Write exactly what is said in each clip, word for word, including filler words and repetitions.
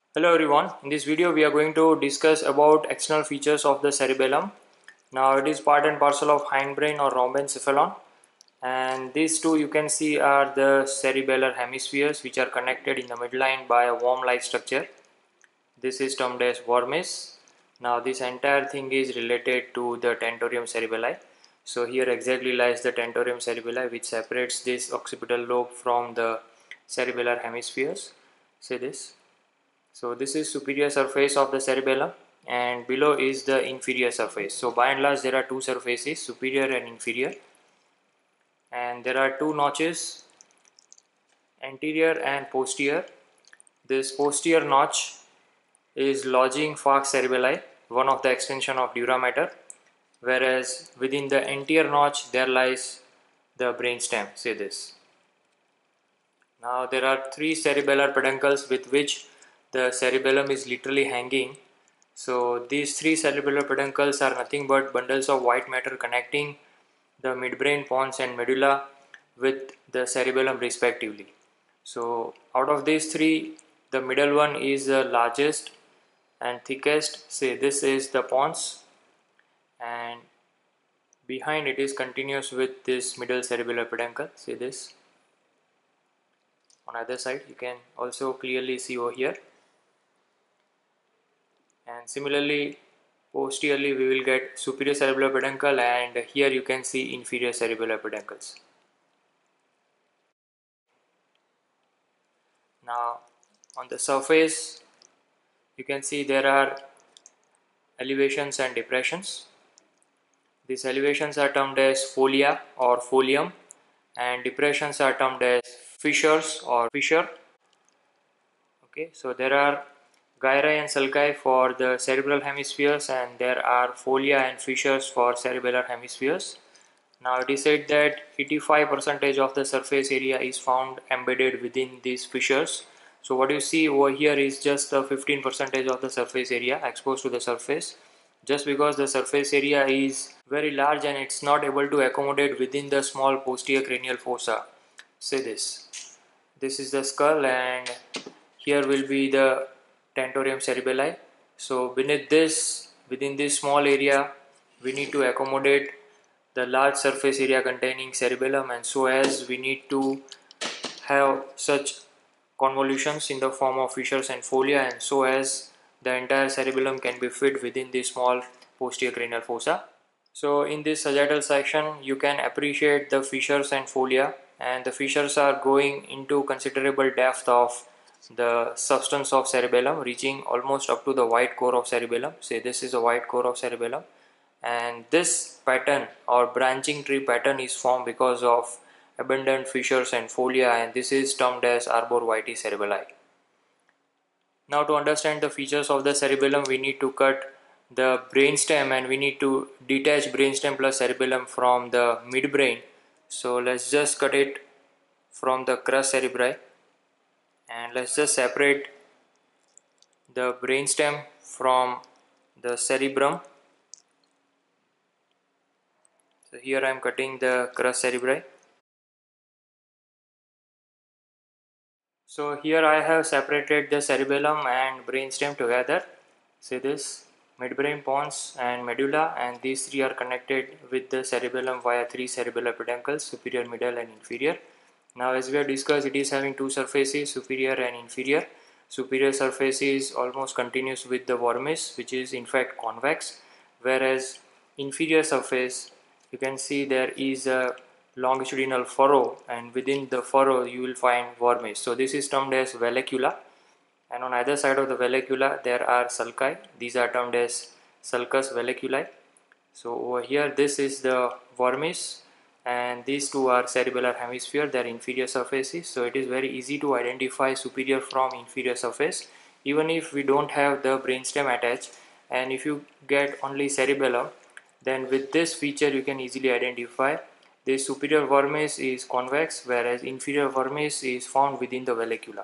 Hello everyone, in this video we are going to discuss about external features of the cerebellum. Now it is part and parcel of hindbrain or rhombencephalon, and these two you can see are the cerebellar hemispheres which are connected in the midline by a worm-like structure. This is termed as vermis. Now this entire thing is related to the tentorium cerebelli. So here exactly lies the tentorium cerebelli which separates this occipital lobe from the cerebellar hemispheres. See this. So this is superior surface of the cerebellum and below is the inferior surface. So by and large there are two surfaces, superior and inferior, and there are two notches, anterior and posterior. This posterior notch is lodging falx cerebelli, one of the extension of dura mater, whereas within the anterior notch there lies the brainstem. Say this. Now there are three cerebellar peduncles with which the cerebellum is literally hanging. So these three cerebellar peduncles are nothing but bundles of white matter connecting the midbrain, pons and medulla with the cerebellum respectively. So out of these three, the middle one is the largest and thickest. Say this is the pons, and behind it is continuous with this middle cerebellar peduncle. Say this. On either side you can also clearly see over here, and similarly posteriorly we will get superior cerebellar peduncle, and here you can see inferior cerebellar peduncles. Now on the surface you can see there are elevations and depressions. These elevations are termed as folia or folium, and depressions are termed as fissures or fissure. Okay, so there are gyri and sulci for the cerebral hemispheres, and there are folia and fissures for cerebellar hemispheres. Now it is said that eighty-five percent of the surface area is found embedded within these fissures. So what you see over here is just the fifteen percent of the surface area exposed to the surface, just because the surface area is very large and it's not able to accommodate within the small posterior cranial fossa. Say this. This is the skull, and here will be the tentorium cerebelli. So beneath this, within this small area, we need to accommodate the large surface area containing cerebellum, and so as we need to have such convolutions in the form of fissures and folia, and so as the entire cerebellum can be fit within the small posterior cranial fossa. So in this sagittal section you can appreciate the fissures and folia, and the fissures are going into considerable depth of the substance of cerebellum, reaching almost up to the white core of cerebellum. Say this is a white core of cerebellum, and this pattern or branching tree pattern is formed because of abundant fissures and folia, and this is termed as arbor vitae cerebelli. Now to understand the features of the cerebellum, we need to cut the brainstem, and we need to detach brainstem plus cerebellum from the midbrain. So let's just cut it from the crus cerebri, and let's just separate the brainstem from the cerebrum. So here I am cutting the crus cerebri. So here I have separated the cerebellum and brainstem together. See this, midbrain, pons and medulla, and these three are connected with the cerebellum via three cerebellar peduncles, superior, middle and inferior. Now as we have discussed, it is having two surfaces, superior and inferior. Superior surface is almost continuous with the vermis, which is in fact convex, whereas inferior surface, you can see there is a longitudinal furrow, and within the furrow you will find vermis. So this is termed as vallecula, and on either side of the vallecula there are sulci. These are termed as sulcus valleculi. So over here this is the vermis, and these two are cerebellar hemisphere, they are inferior surfaces. So it is very easy to identify superior from inferior surface, even if we don't have the brainstem attached, and if you get only cerebellum, then with this feature you can easily identify the superior vermis is convex, whereas inferior vermis is found within the vallecula.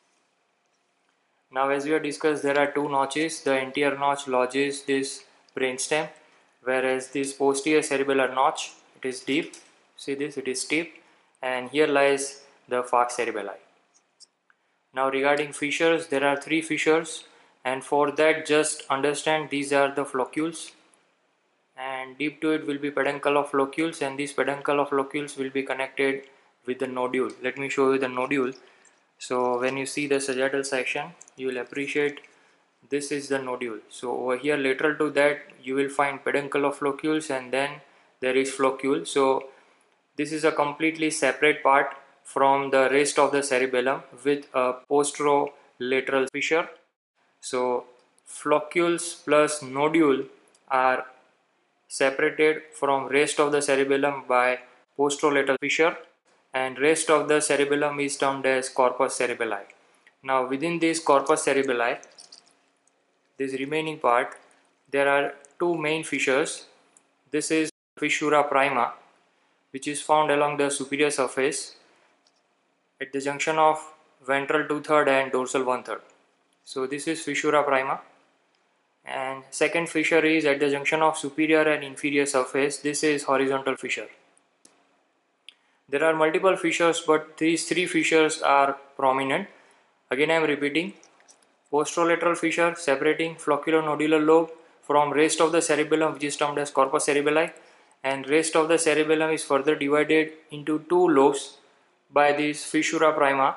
Now as we have discussed, there are two notches. The anterior notch lodges this brainstem, whereas this posterior cerebellar notch, it is deep. See this, it is deep, and here lies the falx cerebelli. Now regarding fissures, there are three fissures, and for that just understand these are the floccules, and deep to it will be peduncle of floccules, and these peduncle of floccules will be connected with the nodule. Let me show you the nodule. So when you see the sagittal section, you will appreciate this is the nodule. So over here lateral to that you will find peduncle of floccules, and then there is floccule. So this is a completely separate part from the rest of the cerebellum with a posterolateral fissure. So floccules plus nodule are separated from rest of the cerebellum by posterolateral fissure, and rest of the cerebellum is termed as corpus cerebelli. Now within this corpus cerebelli, this remaining part, there are two main fissures. This is fissura prima, which is found along the superior surface at the junction of ventral two-third and dorsal one-third. So this is fissura prima. And second fissure is at the junction of superior and inferior surface. This is horizontal fissure. There are multiple fissures, but these three fissures are prominent. Again I am repeating: posterolateral fissure separating flocculonodular lobe from rest of the cerebellum, which is termed as corpus cerebelli, and rest of the cerebellum is further divided into two lobes by this fissura prima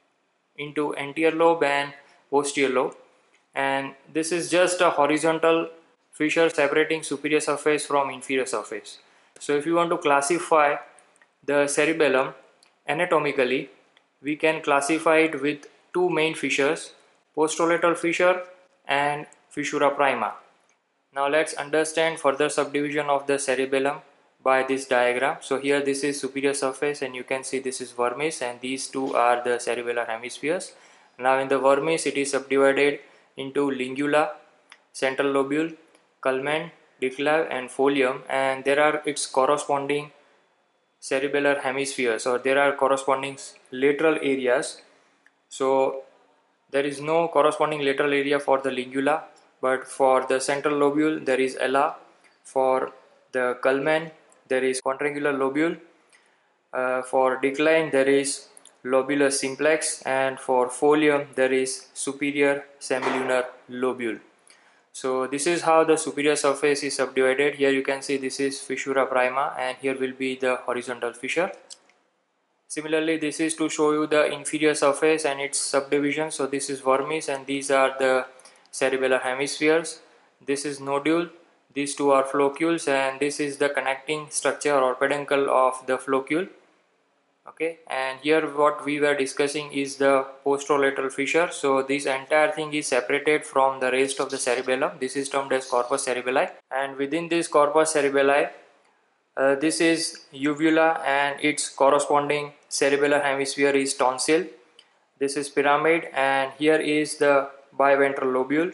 into anterior lobe and posterior lobe. And this is just a horizontal fissure separating superior surface from inferior surface. So if you want to classify the cerebellum anatomically, we can classify it with two main fissures: posterolateral fissure and fissura prima. Now let's understand further subdivision of the cerebellum by this diagram. So here this is superior surface, and you can see this is vermis, and these two are the cerebellar hemispheres. Now in the vermis it is subdivided into lingula, central lobule, culmen, nuclei and folium, and there are its corresponding cerebellar hemispheres, or there are corresponding lateral areas. So there is no corresponding lateral area for the lingula, but for the central lobule there is ala. For the culmen there is quadrangular lobule. Uh, for decline there is lobulus simplex, and for folium there is superior semilunar lobule. So this is how the superior surface is subdivided. Here you can see this is fissura prima, and here will be the horizontal fissure. Similarly, this is to show you the inferior surface and its subdivision. So this is vermis, and these are the cerebellar hemispheres. This is nodule, these two are floccules, and this is the connecting structure or peduncle of the floccule. Okay, and here what we were discussing is the posterolateral fissure. So this entire thing is separated from the rest of the cerebellum. This is termed as corpus cerebelli, and within this corpus cerebelli, uh, this is uvula, and its corresponding cerebellar hemisphere is tonsil. This is pyramid, and here is the biventral lobule,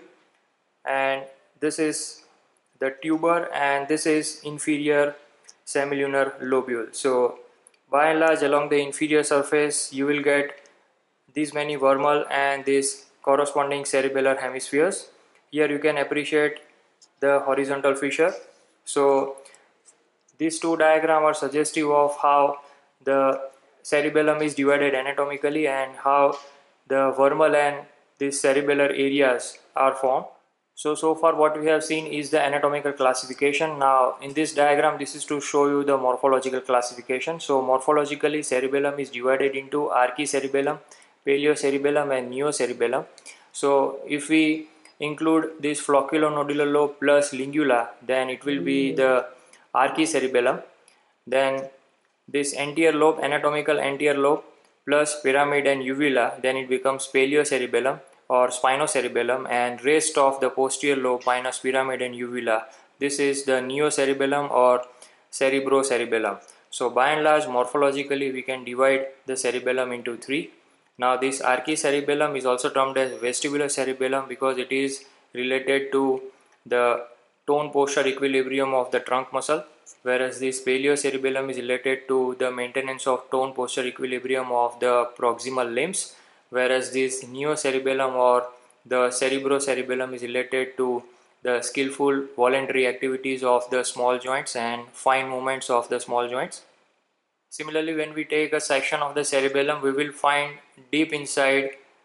and this is the tuber, and this is inferior semilunar lobule. So by and large along the inferior surface you will get these many vermal and these corresponding cerebellar hemispheres. Here you can appreciate the horizontal fissure. So these two diagrams are suggestive of how the cerebellum is divided anatomically and how the vermal and these cerebellar areas are formed. So, so far what we have seen is the anatomical classification. Now in this diagram this is to show you the morphological classification. So morphologically cerebellum is divided into archicerebellum, paleocerebellum and neocerebellum. So if we include this flocculonodular lobe plus lingula, then it will be the archicerebellum. Then this anterior lobe, anatomical anterior lobe plus pyramid and uvula, then it becomes paleocerebellum or spinocerebellum, and rest of the posterior lobe minus pyramid and uvula, this is the neocerebellum or cerebrocerebellum. So by and large morphologically we can divide the cerebellum into three. Now this archicerebellum is also termed as vestibular cerebellum because it is related to the tone posture equilibrium of the trunk muscle, whereas this paleocerebellum is related to the maintenance of tone posture equilibrium of the proximal limbs, whereas this neocerebellum or the cerebrocerebellum is related to the skillful voluntary activities of the small joints and fine movements of the small joints. Similarly, when we take a section of the cerebellum, we will find deep inside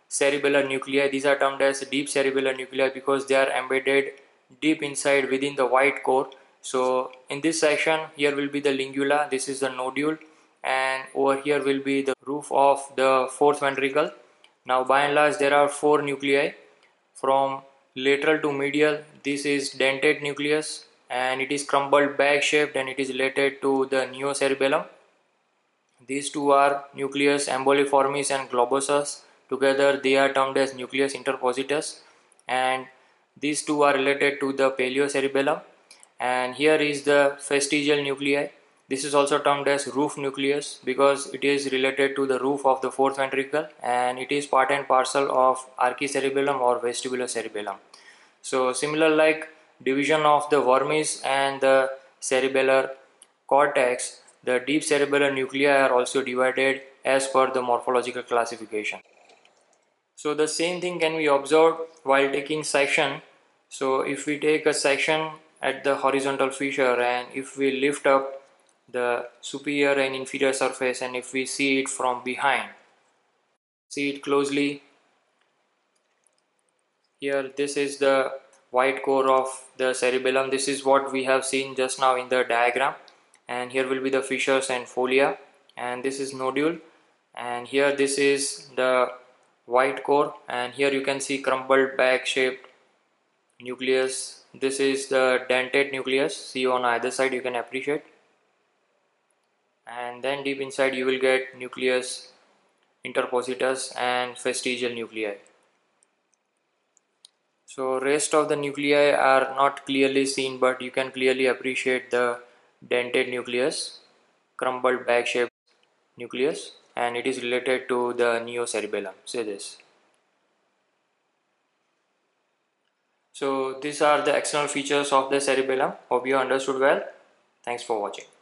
cerebellar nuclei. These are termed as deep cerebellar nuclei because they are embedded deep inside within the white core. So in this section, here will be the lingula, this is the nodule, and over here will be the roof of the fourth ventricle. Now by and large there are four nuclei. From lateral to medial, this is dentate nucleus and it is crumbled bag shaped and it is related to the neocerebellum. These two are nucleus emboliformis and globosus. Together they are termed as nucleus interpositus, and these two are related to the paleocerebellum. And here is the fastigial nuclei. This is also termed as roof nucleus because it is related to the roof of the fourth ventricle and it is part and parcel of archicerebellum or vestibulocerebellum. So similar like division of the vermis and the cerebellar cortex, the deep cerebellar nuclei are also divided as per the morphological classification. So the same thing can be observed while taking section. So if we take a section at the horizontal fissure and if we lift up the superior and inferior surface and if we see it from behind, see it closely, here this is the white core of the cerebellum. This is what we have seen just now in the diagram, and here will be the fissures and folia, and this is nodule, and here this is the white core, and here you can see crumbled bag shaped nucleus. This is the dentate nucleus, see on either side you can appreciate, and then deep inside you will get nucleus interpositus and fastigial nuclei. So rest of the nuclei are not clearly seen, but you can clearly appreciate the dentate nucleus, crumbled bag shaped nucleus, and it is related to the neocerebellum. Say this. So these are the external features of the cerebellum. Hope you understood well. Thanks for watching.